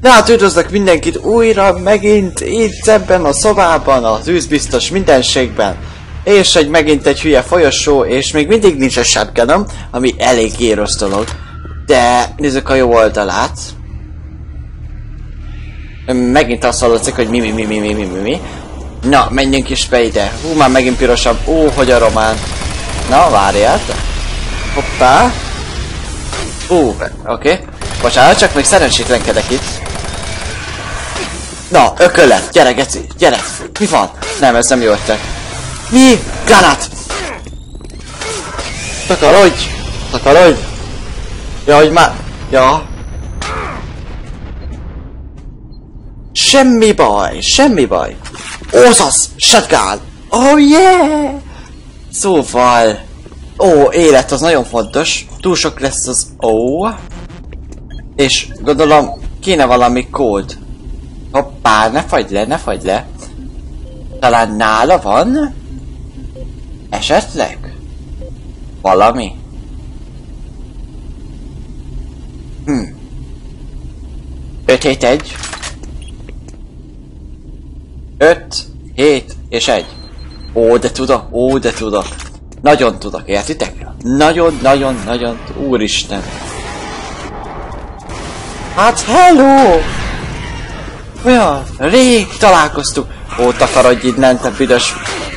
Tehát üdvözlök mindenkit újra, megint itt ebben a szobában, az űzbiztos mindenségben. És megint egy hülye folyosó, és még mindig nincs a shotgunom, ami elég rossz dolog. De nézzük a jó oldalát. Megint azt hallatszik, hogy mi. Na, menjünk is be ide. Már megint pirosabb. Hogy a román. Na, várjál. Hoppá. Oké. Bocsánat, csak még szerencsétlenkedek itt. Na, ökölet! Gyere, geci! Gyere! Mi van? Nem, ez nem jó ötlet. Mi? Granát! Takarodj! Takarodj! Ja, hogy már... Ja. Semmi baj! Semmi baj! Ózasz! Shotgun! Oh yeah! Szóval... élet az nagyon fontos. Túl sok lesz az és gondolom kéne valami kód. Hoppá, ne fagy le. Talán nála van? Esetleg? Valami? 5-7-1. 5, 7 és 1. De tudok. Nagyon tudok, értitek? Nagyon. Úristen. Hát hello! Olyan, rég találkoztuk. Takarodj innen, te büdös.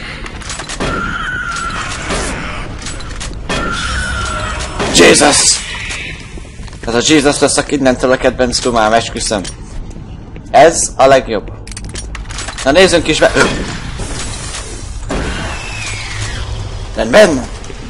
Jesus! Ez a Jesus lesz a innentől a kedvenc dumám, esküszöm. Ez a legjobb. Na nézzünk is be. Rendben.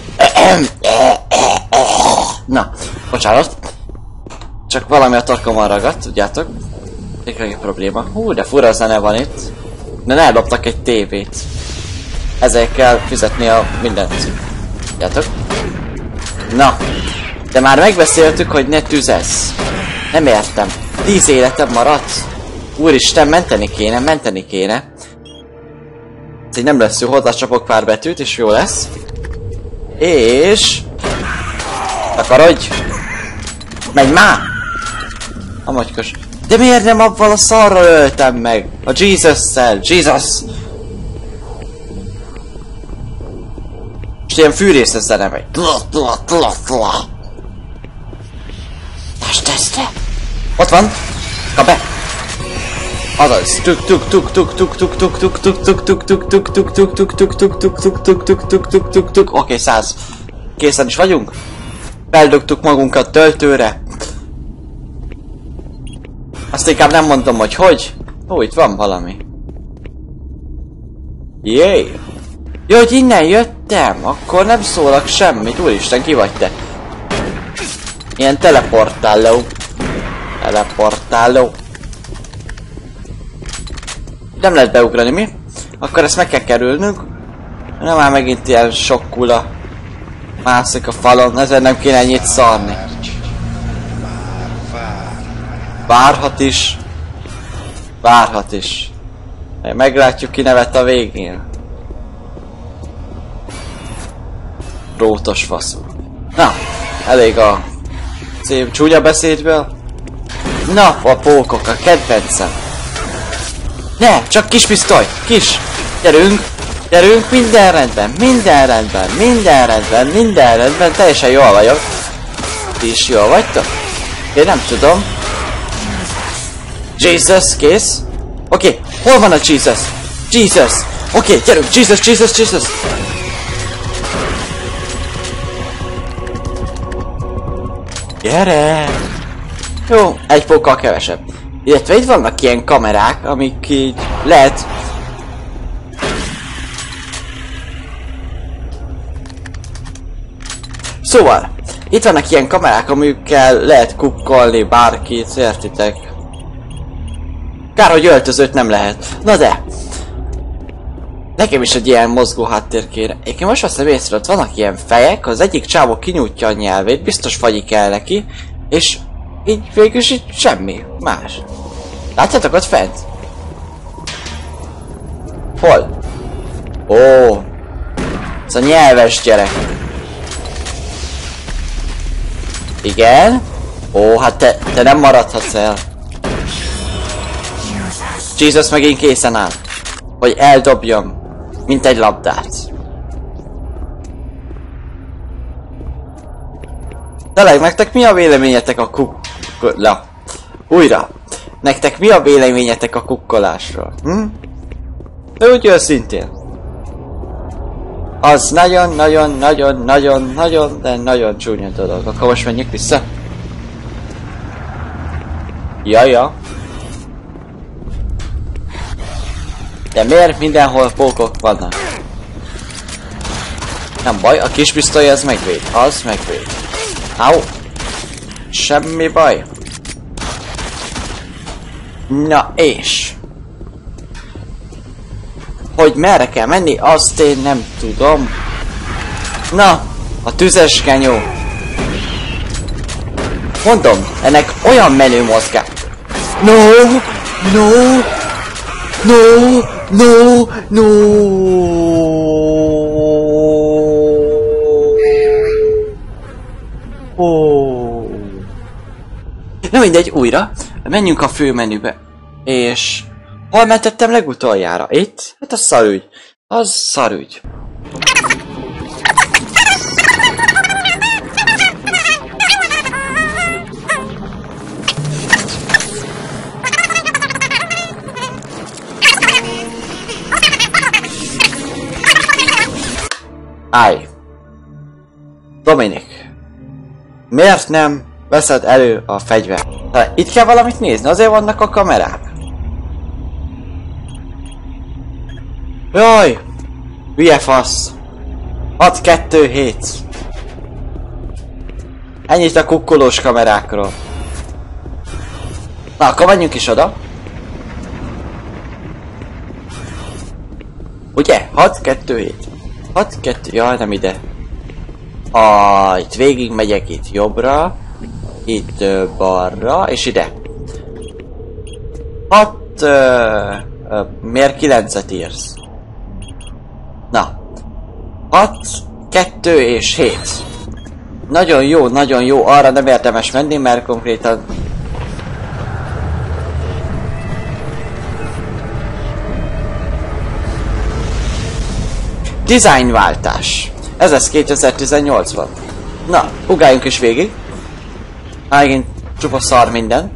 Na, bocsánat. Csak valami a torkomon ragadt, tudjátok? Egy probléma. De fura zene van itt. De eldobtak egy tévét. Ezért kell fizetni a mindent. Tudjátok? Na. De már megbeszéltük, hogy ne tüzesz. Nem értem. 10 életem maradt. Úristen, menteni kéne. Ez így nem lesz jó, hozzácsapok pár betűt, és jó lesz. És... Takarodj! Menj már! A magykos. De miért nem abban a szarral öltem meg? A Jesus-szel! Jesus! És ilyen fűrészes zene megy. Teste! Ott van! Kap be! Azaz! Tuk. Oké, 100. Készen is vagyunk? Beldugtuk magunkat töltőre. Azt inkább nem mondom, hogy. Itt van valami. Jéj! Jó, hogy innen jöttem, akkor nem szólok semmit. Úristen, ki vagy te? Ilyen teleportáló. Nem lehet beugrani, mi? Akkor ezt meg kell kerülnünk. Nem már megint ilyen sok kula mászik a falon, ezért nem kéne ennyit szarni. Várhat is. Meglátjuk, ki nevet a végén. Rótos faszú. Na, elég a szép csúnya beszédből. Na, a pókok, a kedvencem. Ne, csak kis pisztoly, kis. Gyerünk, minden rendben, teljesen jól vagyok. Ti is jól vagytok? Én nem tudom. Jesus, kész. Oké, hol van a Jesus? Oké, gyerünk, Jesus. Gyere! Jó, egy pókkal kevesebb. Illetve itt vannak ilyen kamerák, amik így lehet... Szóval, itt vannak ilyen kamerák, amikkel lehet kukkolni bárkit, értitek? Kár, hogy öltözőt nem lehet. Na de! Nekem is egy ilyen mozgó háttér kéne. Én most azt hiszem észre, ott vannak ilyen fejek, az egyik csávó kinyújtja a nyelvét, biztos fagyik el neki, és így végülis így semmi más. Látjátok ott fent? Hol? Ez a nyelves gyerek. Igen? Hát te nem maradhatsz el. Jesus megint készen áll. Hogy eldobjam, mint egy labdát. Tényleg, nektek mi a véleményetek a újra. Nektek mi a véleményetek a kukkolásról? De úgy őszintén. Az nagyon csúnya dolog. Akkor most menjünk vissza. Ja. De miért mindenhol pókok vannak? Nem baj, a kis pisztoly az megvéd. Az megvéd. Au! Semmi baj. Na és... Hogy merre kell menni, azt én nem tudom. Na, a tüzes genyó. Mondom, ennek olyan menő mozgás. No. Oh. Na mindegy, újra. Menjünk a főmenübe. És... Hol mentettem legutoljára? Itt? Hát az szarügy. Az szarügy. Állj! Dominik! Miért nem veszed elő a fegyvert? Itt kell valamit nézni, azért vannak a kamerák. Jaj! Hülye fasz! 6-2-7! Ennyit a kukkolós kamerákról. Na, akkor menjünk is oda. Ugye? 6-2-7. 6-2... Jaj, nem ide. Itt végig megyek, itt jobbra. Itt balra, és ide. 6... miért 9-et írsz? Na. 6, 2 és 7. Nagyon jó. Arra nem érdemes menni, mert konkrétan... Designváltás. Ez lesz 2018-ban. Na, ugáljunk is végig. Megint csupa szar minden.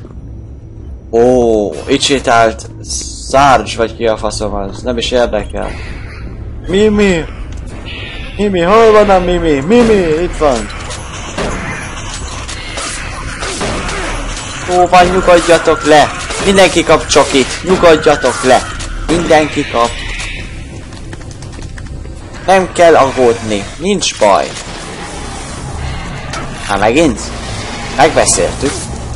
Ó, itt sétált Sarge, vagy ki a faszom az, nem is érdekel. Mimi, hol van a Mimi? Mimi, itt van. Ó, van, nyugodjatok le. Mindenki kap csokit, nyugodjatok le. Mindenki kap. Nem kell aggódni, nincs baj. Hát megint? Megbeszéltük.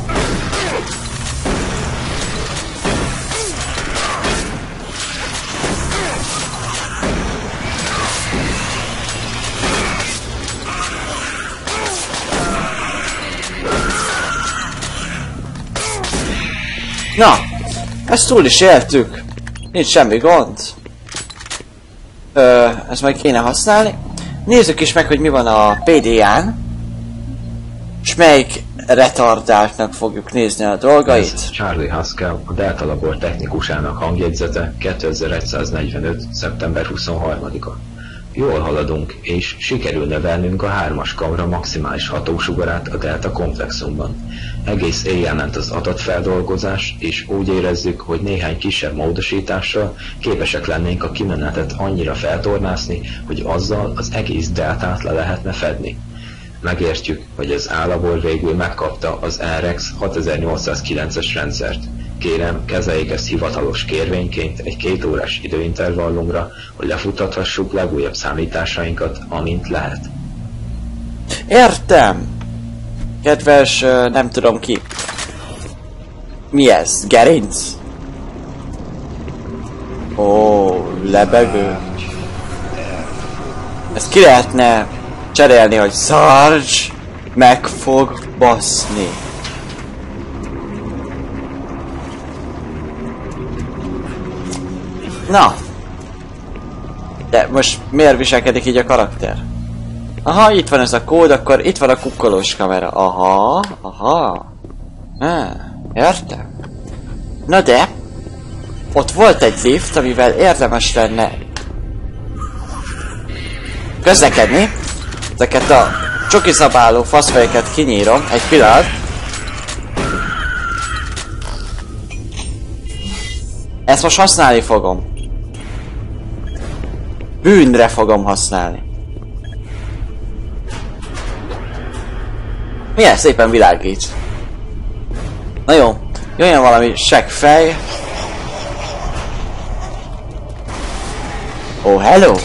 Na, ezt túl is éltük. Nincs semmi gond. Ezt majd kéne használni. Nézzük is meg, hogy mi van a PDA-n. És melyik retardáltnak fogjuk nézni a dolgait. Ez Charlie Haskell, a Delta Labor technikusának hangjegyzete 2145. szeptember 23-a. Jól haladunk, és sikerül növelnünk a 3-as kamra maximális hatósugarát a Delta komplexumban. Egész éjjel ment az adatfeldolgozás, és úgy érezzük, hogy néhány kisebb módosítással képesek lennénk a kimenetet annyira feltornászni, hogy azzal az egész deltát le lehetne fedni. Megértjük, hogy az A-labor végül megkapta az RX 6809-es rendszert. Kérem, kezeljék ezt hivatalos kérvényként egy 2 órás időintervallumra, hogy lefutathassuk legújabb számításainkat, amint lehet. Értem! Kedves, nem tudom ki. Mi ez? Gerinc? Ó, lebegő. Ezt ki lehetne cserélni, hogy Sarge meg fog baszni. Na! De most miért viselkedik így a karakter? Aha, itt van ez a kód, akkor itt van a kukkolós kamera. Aha. Értem. Na de, ott volt egy lift, amivel érdemes lenne közlekedni. Ezeket a csokizabáló faszfejeket kinyírom. Egy pillanat. Ezt most használni fogom. Bűnre fogom használni. Milyen szépen világít. Na jó, jöjjön valami seggfej. Oh, hello!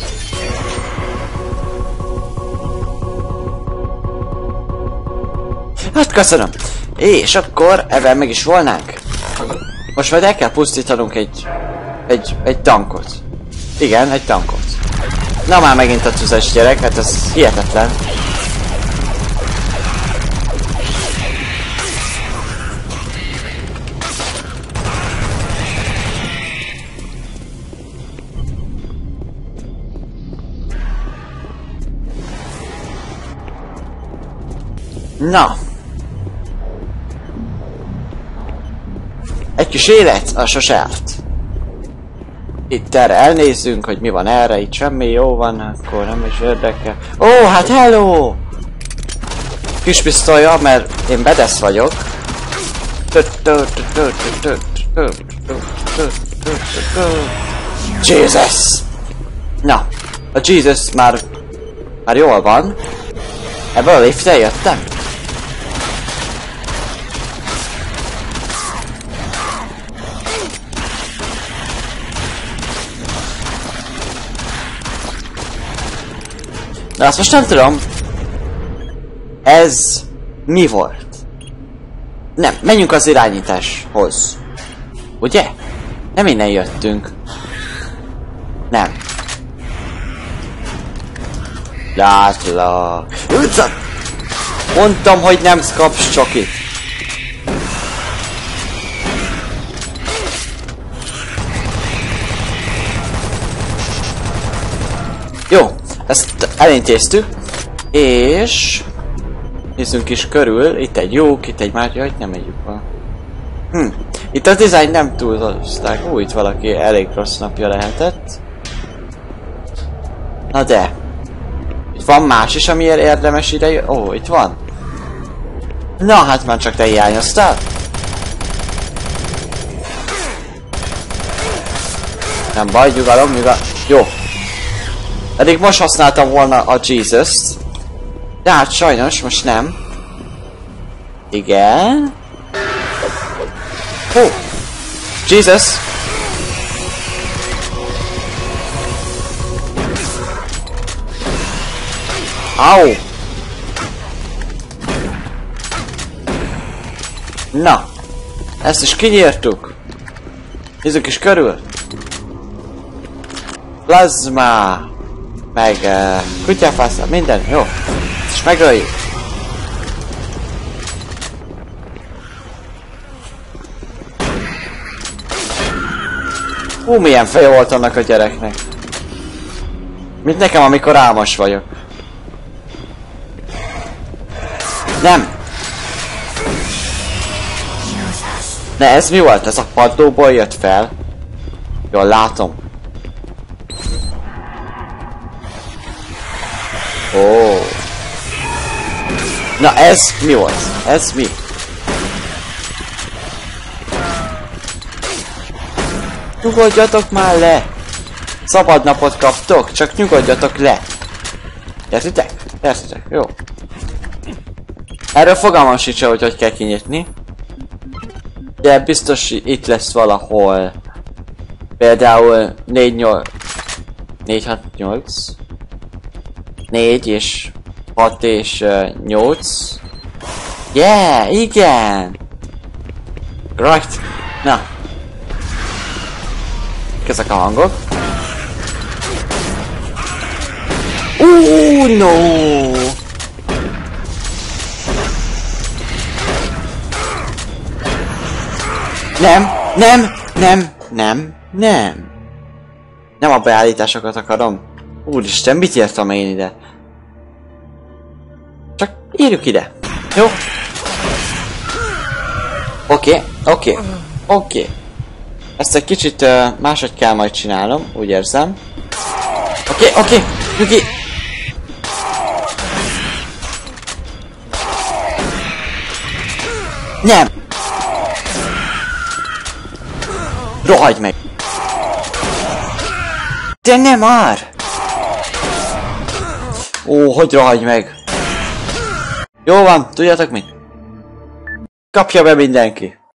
Hát köszönöm. És akkor ebben meg is volnánk. Most majd el kell pusztítanunk egy tankot. Igen, egy tankot. Na már megint a tüzes gyerek, hát ez hihetetlen. Na. Egy kis élet, az sose árt. Itt erre elnézzünk, hogy mi van erre, itt semmi jó van, akkor nem is érdekel. Ó, hát hello! Kis pisztolya, mert én bedesz vagyok. Jesus! Na, a Jesus már jól van. Ebből a liftre jöttem. De azt most nem tudom. Ez mi volt? Nem, menjünk az irányításhoz. Ugye? Nem innen jöttünk. Nem. Látlak. Mondtam, hogy nem kapsz csokit. Jó, ezt elintéztük. És... nézzünk is körül. Itt egy lyuk, itt egy másik, hogy nem egy lyuk van. Itt a dizájn nem túlzották. Itt valaki elég rossz napja lehetett. Na de... itt van más is, amiért érdemes ide... ó, itt van. Na, hát már csak te hiányoztál. Nem baj, nyugalom, nyugalom. Jó. Eddig most használtam volna a Jesus-t. De hát sajnos most nem. Igen. Hú. Jesus. Au. Na. Ezt is kinyírtuk. Nézzük is körül. Plazma. Meg kutyafászra, minden, jó. És megöljük. Milyen feje volt annak a gyereknek. Mint nekem, amikor álmos vagyok. Nem. Ne, ez mi volt? Ez a padlóból jött fel. Jól látom. Ó. Na ez mi volt? Ez mi? Nyugodjatok már le! Szabad napot kaptok, csak nyugodjatok le! Értitek? Értitek? Jó. Erről fogalmam sincs, hogy kell kinyitni. De biztos itt lesz valahol. Például 4-6-8. 4 és 6 és 8. Yeah, igen! Right. Na. Ezek a hangok. No! Nem, nem, nem, nem, nem. Nem a beállításokat akarom. Úristen, mit írtam én ide? Csak írjuk ide. Jó? Oké. Ezt egy kicsit máshogy kell majd csinálnom, úgy érzem. Oké, Nyugi! Nem! Rohagy meg! De nem már! Ó, hogy rohagy meg! Jó van, tudjátok mit? Kapja be mindenki!